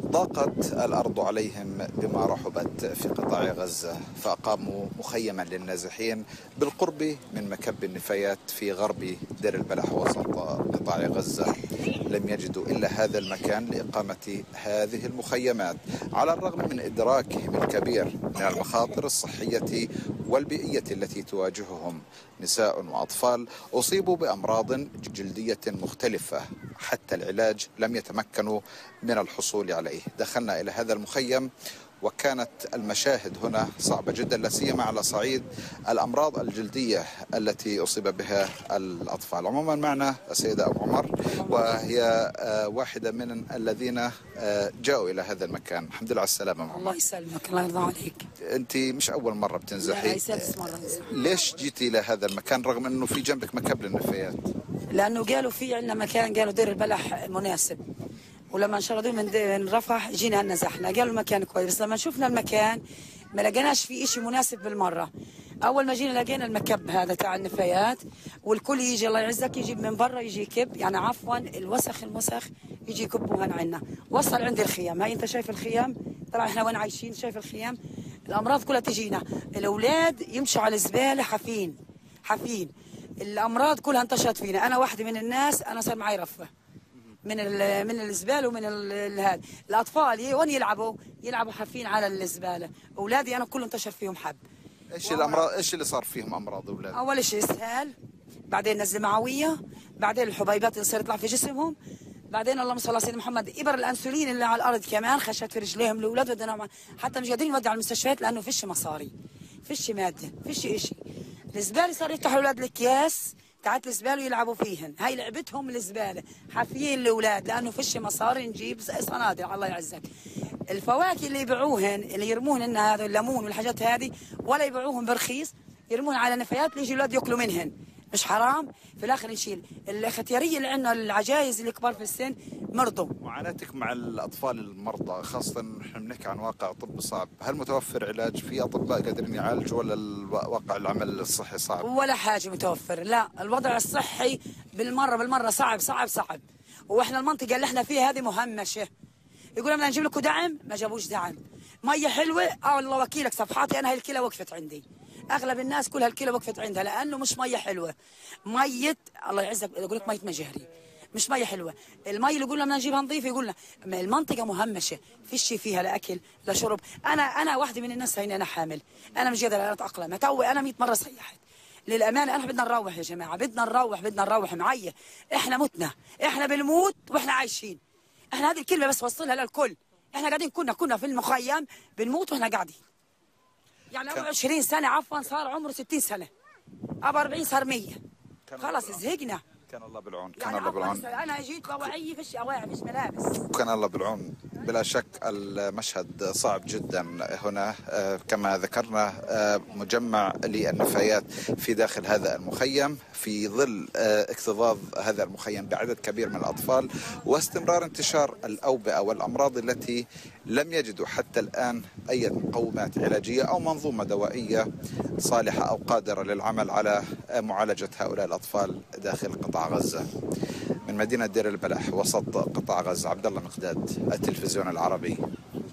ضاقت الأرض عليهم بما رحبت في قطاع غزة، فأقاموا مخيما للنازحين بالقرب من مكب النفايات في غرب دير البلح وسط قطاع غزة. لم يجدوا إلا هذا المكان لإقامة هذه المخيمات، على الرغم من إدراكهم الكبير من المخاطر الصحية والبيئية التي تواجههم. نساء وأطفال أصيبوا بأمراض جلدية مختلفة، حتى العلاج لم يتمكنوا من الحصول عليه. دخلنا إلى هذا المخيم وكانت المشاهد هنا صعبة جدا، لا سيما على صعيد الأمراض الجلدية التي أصيب بها الأطفال. عموما معنا السيدة أبو عمر، وهي واحدة من الذين جاءوا إلى هذا المكان. الحمد لله على السلامة. الله يسلمك، الله يرضى عليك. أنت مش أول مرة بتنزحي، سادس مرة. ليش جيتي إلى هذا المكان رغم أنه في جنبك مكب للنفايات؟ لأنه قالوا في عندنا مكان، قالوا دير البلح مناسب، ولما انشردوا من رفح جينا نزحنا. قالوا المكان كويس، بس لما شفنا المكان ما لقيناش فيه شيء مناسب بالمرة. أول ما جينا لقينا المكب هذا تاع النفايات، والكل يجي الله يعزك يجيب من برا، يجي يكب، يعني عفوا الوسخ يجي يكبوا هنا عندنا. وصل عند الخيام، هاي أنت شايف الخيام، طبعا احنا وين عايشين شايف الخيام، الأمراض كلها تجينا. الأولاد يمشوا على الزبالة حافين، الأمراض كلها انتشرت فينا. أنا واحدة من الناس، أنا صار معي رفة من الزباله ومن هذا. الاطفال وين يلعبوا حافين على الزباله. اولادي انا كله انتشر فيهم حب. ايش الامراض، ايش اللي صار فيهم امراض اولاد؟ اول شيء اسهال، بعدين نزله معويه، بعدين الحبيبات اللي صارت تطلع في جسمهم، بعدين اللهم صل على سيدنا محمد ابر الانسولين اللي على الارض كمان خشت في رجليهم. الاولاد بدنا حتى مش قادرين نودي على المستشفيات لانه فيش مصاري، فيش ماده، فيش شيء. الزباله صار يفتحوا الاولاد الاكياس تاعت الزباله ويلعبوا فيهن، هاي لعبتهم الزباله، حافيين الاولاد لانه فيش مصاري نجيب صنادل. الله يعزك. الفواكه اللي يبيعوهن اللي يرموهن هذا الليمون والحاجات هذه، ولا يبيعوهم برخيص، يرمون على نفايات ليجي الاولاد ياكلوا منهن. مش حرام؟ في الاخر نشيل الختياريه اللي عندنا، العجايز اللي كبار في السن مرضوا. معاناتك مع الاطفال المرضى، خاصه نحن بنحكي عن واقع طب صعب، هل متوفر علاج؟ في اطباء قادرين يعالجوا ولا الواقع العمل الصحي صعب؟ ولا حاجه متوفر، لا الوضع الصحي بالمره صعب. واحنا المنطقه اللي احنا فيها هذه مهمشه. يقولوا بدنا نجيب لكم دعم، ما جابوش دعم. ميه حلوه، الله وكيلك صفحاتي انا هاي الكلى وقفت عندي. اغلب الناس كلها الكلى وقفت عندها لانه مش ميه حلوه. ميه الله يعزك يقول لك ميه مجهري، مش ميه حلوه. الميه اللي يقولنا بدنا نجيبها نظيفه، يقولنا المنطقه مهمشه، فيش فيها لا اكل لا شرب. انا واحده من الناس هيني، انا حامل، انا مش قادره اتاقلم. توي انا 100 مره صيحت. للامانه انا بدنا نروح يا جماعه، بدنا نروح معي. احنا متنا، احنا بنموت واحنا عايشين. احنا هذه الكلمه بس وصلها للكل. احنا قاعدين كنا في المخيم بنموت واحنا قاعدين. يعني ابو 20 سنه عفوا صار عمره 60 سنه، ابو 40 صار 100. خلص زهقنا. كان الله بالعون، كان الله بالعون. انا جيت بوعي فيش اواعي فيش ملابس. كان الله بالعون. بلا شك المشهد صعب جدا هنا. كما ذكرنا مجمع للنفايات في داخل هذا المخيم، في ظل اكتظاظ هذا المخيم بعدد كبير من الأطفال واستمرار انتشار الأوبئة والأمراض التي لم يجدوا حتى الآن أي مقومات علاجية أو منظومة دوائية صالحة أو قادرة للعمل على معالجة هؤلاء الأطفال داخل قطاع غزة. من مدينة دير البلح وسط قطاع غزة، عبد الله مقداد، التلفزيون العربي.